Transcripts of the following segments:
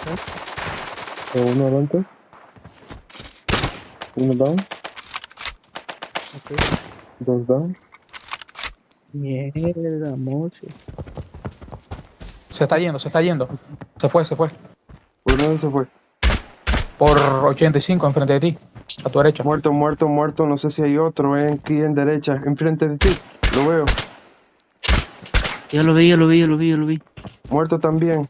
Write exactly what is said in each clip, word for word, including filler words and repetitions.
Eh, uno adelante. Uno down. Ok. Dos down. Mierda, moche. Se está yendo, se está yendo. Se fue, se fue. ¿Por dónde se fue? Por ochenta y cinco enfrente de ti. A tu derecha. Muerto, muerto, muerto. No sé si hay otro, eh, aquí en derecha, enfrente de ti. Lo veo. Ya lo vi, ya lo vi, ya lo vi, ya lo vi. Muerto también.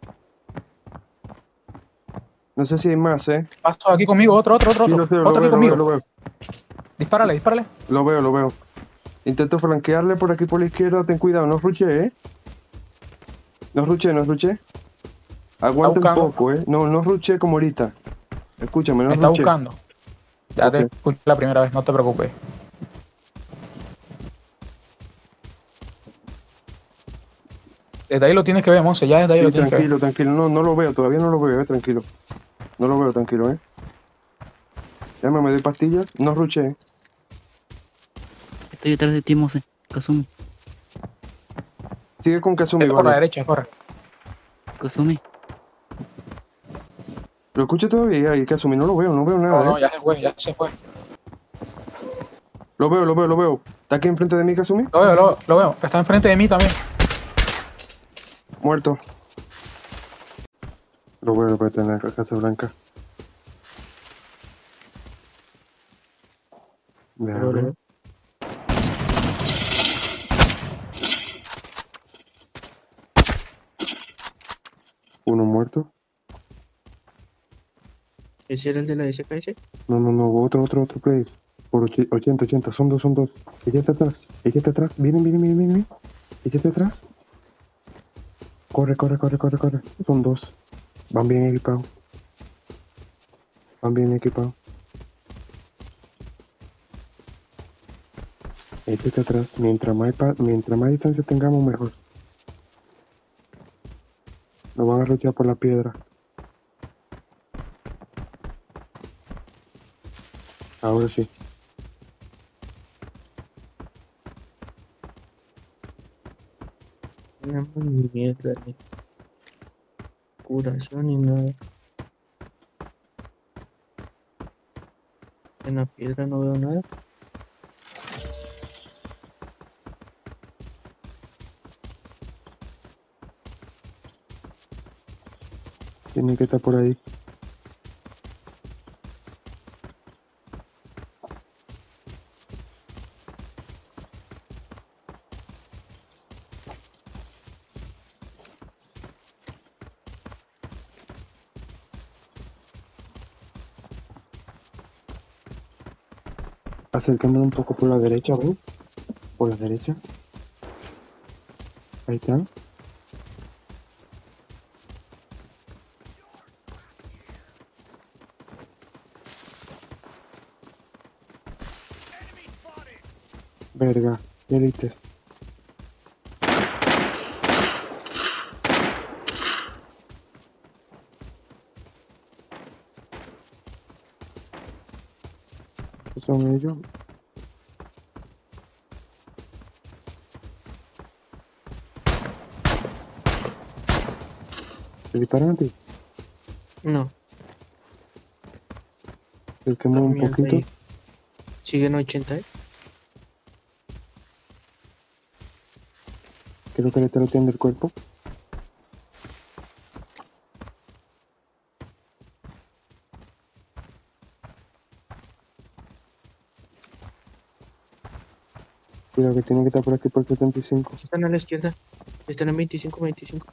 No sé si hay más, eh. Paso aquí conmigo, otro, otro, otro, Sí, otro. lo sé, lo Otro aquí veo, lo veo, conmigo. lo veo. Dispárale, dispárale. Lo veo, lo veo. Intento flanquearle por aquí por la izquierda. Ten cuidado, no ruche, eh. No ruche, no ruche. Aguanta un buscando. poco, eh. No, no ruche como ahorita. Escúchame, no Me está ruche. buscando. Ya te Ok. escuché la primera vez, no te preocupes. Desde ahí lo tienes que ver, Monse. Ya desde ahí Sí, lo tienes que ver. tranquilo, tranquilo. No, no lo veo, todavía no lo veo, eh. Tranquilo. No lo veo, tranquilo, eh. Ya me doy pastillas. No ruche, eh. Estoy detrás de ti, Mose. Kazumi. Sigue con Kazumi, Vete por la vale. derecha, corre. Kazumi. Lo escucho todavía y Kazumi no lo veo, no veo No, nada, no, eh. ya se fue, ya se fue. Lo veo, lo veo, lo veo. ¿Está aquí enfrente de mí, Kazumi? Lo veo, lo, lo veo. Está enfrente de mí también. Muerto. Lo veo, lo veo en la Casa Blanca. Lo veo, Déjame lo ver. veo. Uno muerto. ¿Ese era el de la S K S? No, no, no, otro, otro, otro play. Por och- ochenta, ochenta, son dos, son dos. Ella está atrás, ella está atrás. Vienen, vienen, vienen, vienen. Ella está atrás. Corre, corre, corre, corre, corre. Son dos. Van bien equipados. Van bien equipados. Este está atrás. Mientras más, pa- mientras más distancia tengamos, mejor. Nos van a rodear por la piedra. Ahora sí. No, ni mierda, ni curación, ni nada. En la piedra no veo nada. Tiene que estar por ahí. Acercándome un poco por la derecha, ¿ves? Por la derecha. Ahí están. Verga, ¿qué dices? ¿Qué son ellos? ¿Te disparan a ti? No, ¿El que mueve un mierda poquito? ahí. Siguen ochenta, ¿eh? Creo que le está roteando el cuerpo. Cuidado que tiene que estar por aquí por setenta y cinco. Están a la izquierda. Están en veinticinco, veinticinco.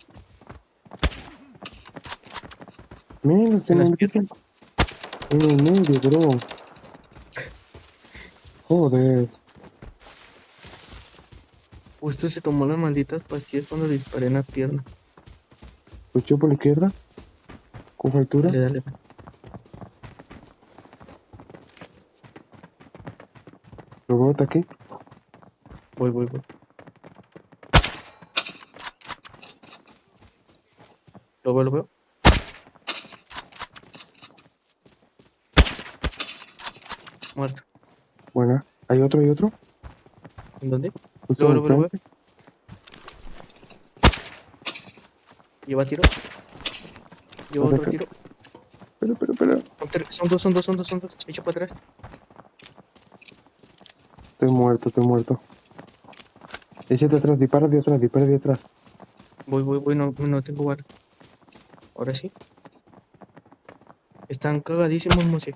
Mira, se En la me izquierda. en el medio, bro. Joder. Justo se tomó las malditas pastillas cuando le disparé en la pierna. Luchó por la izquierda. Cojo altura. Dale, dale. Lo veo hasta aquí. Voy, voy, voy. Lo veo, lo veo. Muerto. Buena. ¿Hay otro? ¿Hay otro? ¿En dónde? Justo Lo veo, lo veo, lo veo. enfrente. Lleva tiro. Yo Corre, otro corre. tiro. Espera, espera, espera. Son, tres- son dos, son dos, son dos, son dos. Echa para atrás. Estoy muerto, estoy muerto. Échate atrás, dispara de atrás, dispara de atrás. Voy, voy, voy, no, no tengo bala. Ahora sí. Están cagadísimos, Mose.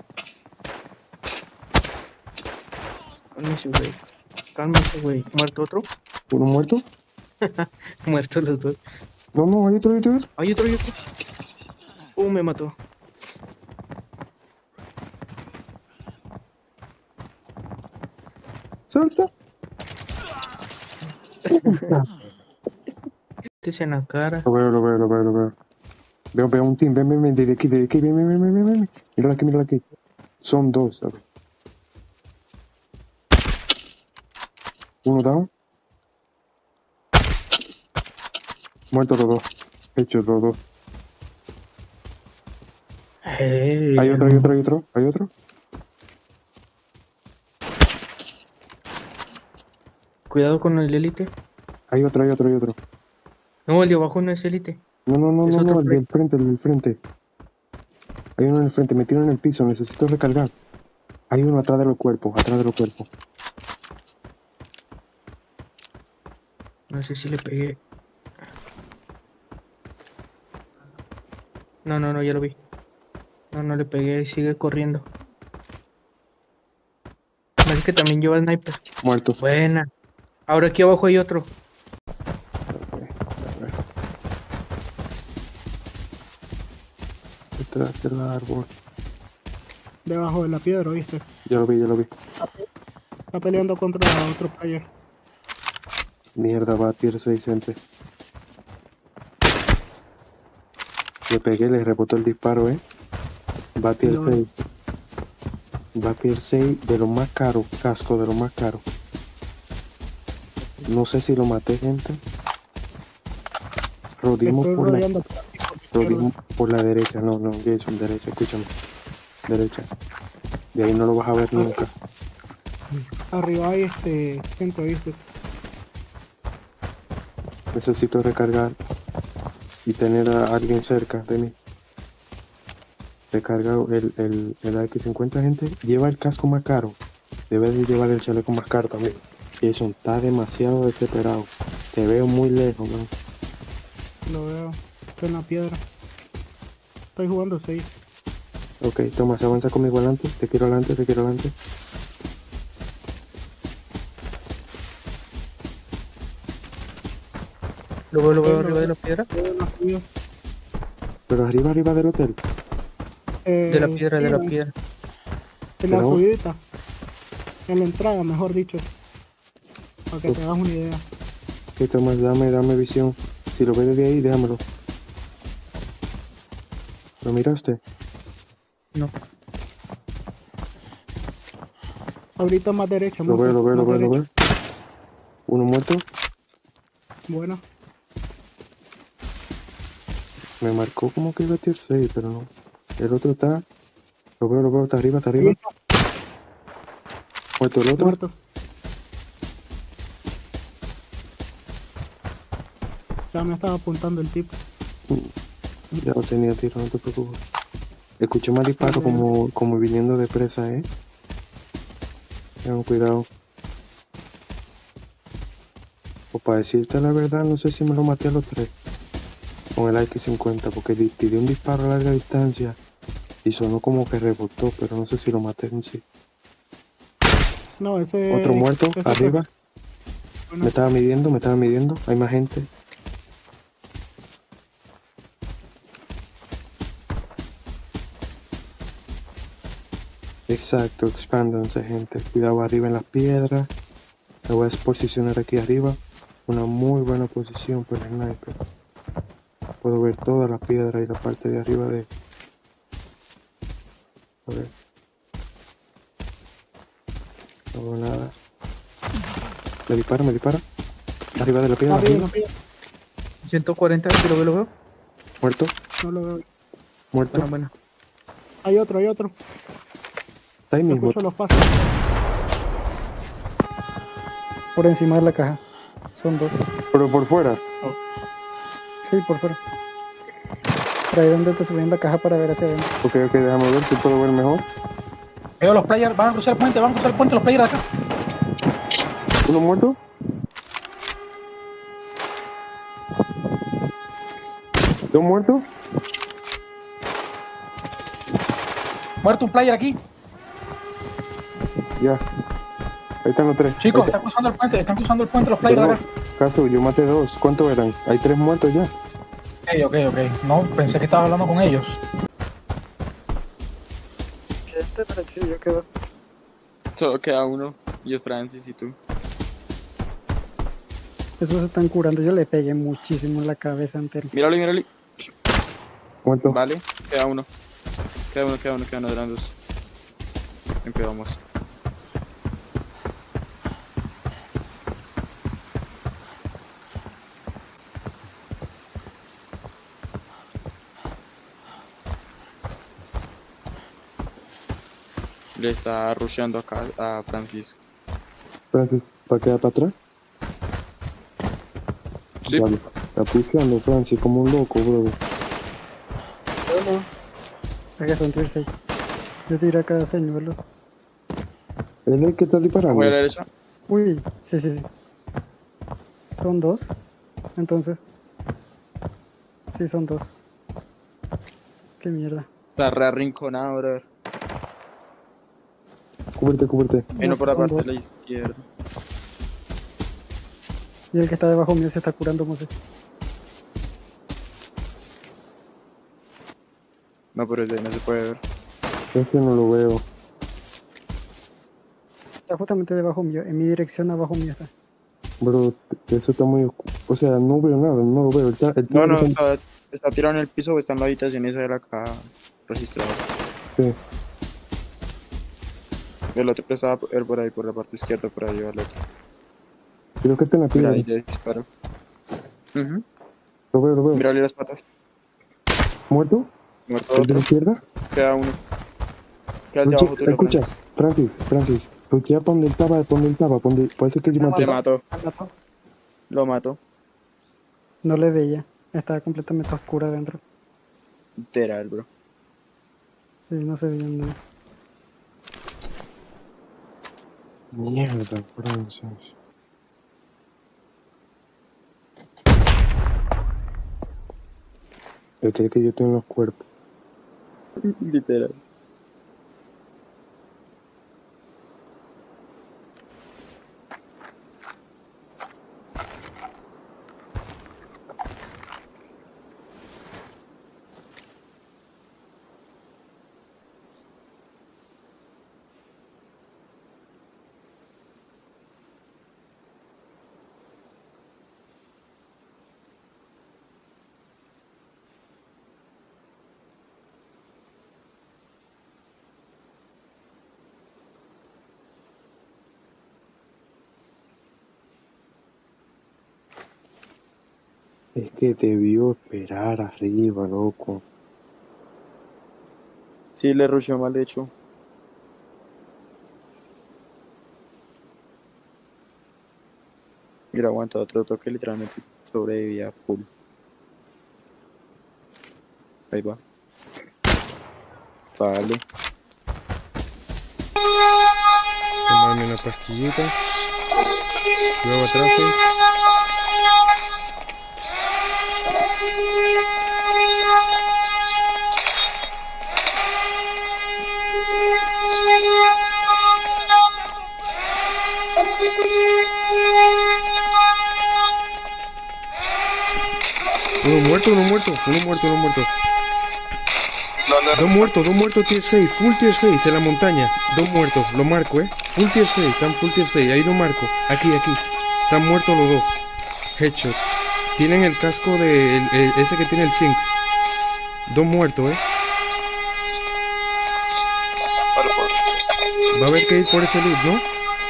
Cálmese, güey. Cálmese, güey. ¿Muerto otro? ¿Uno muerto? Muertos los dos. No, no, hay otro, hay otro. Hay otro, hay otro. Uh, me mató. Salta. Este en la cara. Lo veo, lo veo, lo veo, lo veo. Veo, veo un team, ven, ven, ven, desde aquí, desde aquí, ven, ven, ven, ven, ven, ven. Míralo aquí, míralo aquí. Son dos, ¿sabes? Uno down. Muertos los dos. Hechos los dos. Hey, Hay otro, hay otro, hay otro, hay otro. Cuidado con el élite. Hay otro, hay otro, hay otro. No, el de abajo no es élite. No, no, no, Es no, otro no, el play. del frente, el del frente. Hay uno en el frente, me tiro en el piso, necesito recargar. Hay uno atrás de los cuerpos, atrás de los cuerpos. No sé si le pegué. No, no, no, ya lo vi. No, no le pegué, sigue corriendo. Parece que también lleva sniper. Muertos. Buena. Ahora aquí abajo hay otro. A ver. Detrás del árbol. Debajo de la piedra, ¿viste? Ya lo vi, ya lo vi. Está peleando contra otro player. Mierda, va a tier seis, gente. Le pegué, le rebotó el disparo, eh. Va a tier No. seis. Va a tier seis de lo más caro, casco de lo más caro. No sé si lo maté, gente. Rodimos Estoy por la, rodeando por aquí, por la izquierda. rodimos por la derecha. No, no, Jason, derecha, escúchame. Derecha. De ahí no lo vas a ver nunca. Arriba hay este centro, ¿viste? Necesito recargar y tener a alguien cerca de mí. Recarga el, el, el A X cincuenta, gente. Lleva el casco más caro. Debes de llevar el chaleco más caro también. Jason, está demasiado desesperado. Te veo muy lejos, man. Lo veo. Estoy en la piedra. Estoy jugando seis. Ok, Tomás, avanza conmigo adelante. Te quiero adelante, te quiero adelante. Lo veo, lo veo Ahí lo arriba de veo. la piedra. Veo la suya. Pero arriba, arriba del hotel. Eh, De la piedra, de sí, la piedra. En la Pero- subidita. En la entrada, mejor dicho. Para que Uf. te hagas una idea. Ok, Tomás, dame, dame visión. Si lo ves desde ahí, déjamelo. ¿Lo miraste? No. Ahorita más derecha. Lo veo, mucho, lo veo, lo más veo, lo derecha. veo. Uno muerto. Bueno. Me marcó como que iba a tier seis, pero no. El otro está... Lo veo, lo veo, está arriba, está arriba. Muerto el otro. Muerto. Ya me estaba apuntando el tipo. Ya lo tenía tiro, no te preocupes. Escuché más disparos como, como viniendo de presa, eh. Tengan cuidado. O para decirte la verdad, no sé si me lo maté a los tres. Con el A X cincuenta, porque di- tiré un disparo a larga distancia y sonó como que rebotó, pero no sé si lo maté en sí. No, ese. Otro muerto, ese fue- arriba. bueno, Me estaba midiendo, me estaba midiendo. Hay más gente. Exacto, expándanse, gente. Cuidado arriba en las piedras. Me voy a posicionar aquí arriba. Una muy buena posición para el sniper. Puedo ver toda la piedra y la parte de arriba de... A ver. No veo nada. Me dispara, me dispara. Arriba de la piedra, arriba, arriba. arriba. ciento cuarenta, si lo veo, lo veo. Muerto, No lo veo. muerto. Bueno, bueno. Hay otro, hay otro. Está ahí mismo. Escucho los pasos. Por encima de la caja. Son dos. Pero por fuera. Sí, por fuera. Por ahí donde te subí en la caja para ver hacia adentro. Ok, ok, déjame ver si puedo ver mejor. Veo los players, van a cruzar el puente, van a cruzar el puente los players de acá. ¿Uno muerto? ¿Dos muertos? Muerto un player aquí. Ya. Ahí están los tres. Chicos, Ahí está. están cruzando el puente, están cruzando el puente los players de Pero, acá. Caso, yo maté dos. ¿Cuántos eran? Hay tres muertos ya. Ok, ok, ok. No, pensé que estabas hablando con ellos. Este, pero sí, yo quedo. Solo queda uno. Yo, Francis y tú. Esos se están curando. Yo le pegué muchísimo en la cabeza entera. Míralo, míralo. Muertos. Vale, queda uno. Queda uno, queda uno, queda uno, eran dos. Empezamos. Le está rusheando acá a Francisco. Francis, ¿para quedar para atrás? Sí. Vale. Está puseando Francis como un loco, bro. Yo no. Hay que sentirse. Yo tiré acá señuelo. ¿Él es el que está disparando? ¿Voy a leer eso? Uy, sí, sí, sí. Son dos. Entonces. Sí, son dos. Qué mierda. Está re arrinconado, brother. Cúbrete, cúbrete. Vino por la son parte dos. de la izquierda. Y el que está debajo mío se está curando, Mose. No, pero desde ahí no se puede ver. Este no lo veo. Está justamente debajo mío. En mi dirección abajo mío está. Bro, eso está muy oscuro. O sea, no veo nada, no lo veo. El, ta- el No, no, tigre está, está tirado en el piso o está en la habitación esa de la caja registrada. Sí. El otro estaba él por ahí, por la parte izquierda, por ahí va el otro. Creo que está en la Mira, piedra. ahí te disparo. Ujú. Lo veo, lo veo. Mírale las patas. ¿Muerto? Muerto ¿El de la otro. izquierda? Queda uno. Queda el de Lucha, abajo tuyo, escucha, Francis. Francis, Francis. Lucha para donde él estaba, para donde él estaba, pa' donde... Parece que yo No, maté. Le mató. Me mató. Lo mató. No le veía. Estaba completamente oscura adentro. Literal, bro. Sí, no se veía nada. Mierda, Francis. Él cree que yo tengo los cuerpos. Literal. Es que debió esperar arriba, loco. Sí, le rusheó mal hecho. Mira, aguanta otro toque, literalmente sobrevivía full. Ahí va. Vale. Tomarme una pastillita. Luego atrás, ¿sí? Uno muerto, uno muerto, uno muerto, uno muerto. Dos muertos, dos muertos tier seis, full tier seis en la montaña. Dos muertos, lo marco, eh. Full tier seis, están full tier seis, ahí lo marco. Aquí, aquí. Están muertos los dos. Headshot. Tienen el casco de el- el- ese que tiene el Sinks. Dos muertos, eh. Va a haber que ir por ese loot, ¿no?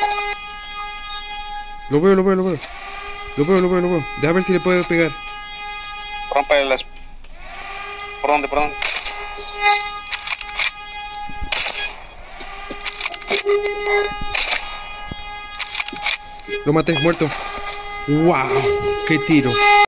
Lo veo, lo veo, lo veo. Lo veo, lo veo, lo veo. Deja ver si le puedo pegar. Rompe las... ¿Por dónde? ¿Por dónde? Lo maté, muerto. ¡Wow! ¡Qué tiro!